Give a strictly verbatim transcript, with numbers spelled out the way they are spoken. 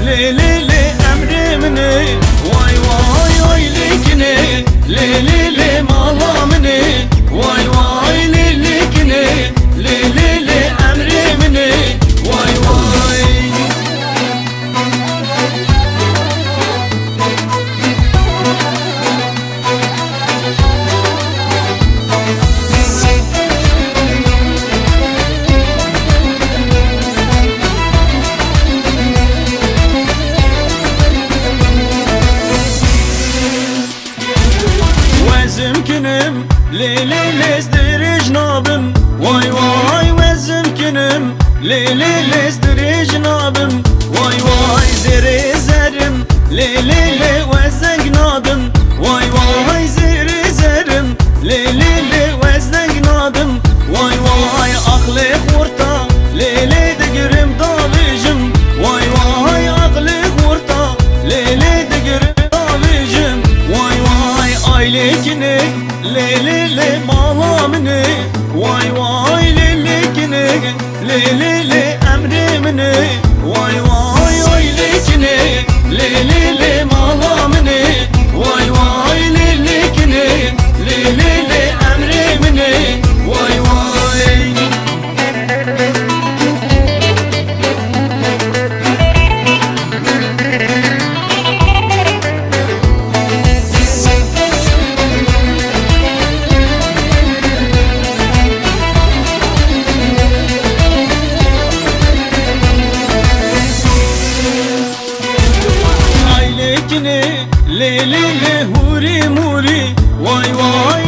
لي لي لي امري مني واي واي واي ليكني لي لي لي مالا مني واي واي لي ليكني لي لي لي امري مني واي واي وزمكنم لي لي لي ازدري جنابم واي واي وزمكنم لي لي لي ازدري جنابم واي واي زري زرم لي لي لي وزنق نادم واي واي زري زرم لي لي لي وزنق نادم واي واي اخلي خورتا لي لي دقرم ضالجم واي واي اخلي خورتا لي لي دقرم ضالجم واي واي اي ليكني لي لي لي مالا مني واي واي لي ليكني لي لي لي امري مني واي واي واي ليكني لي لي لي مالا مني واي واي لي ليكني لي لي لي امري مني واي واي لي لي لي هوري موري واي واي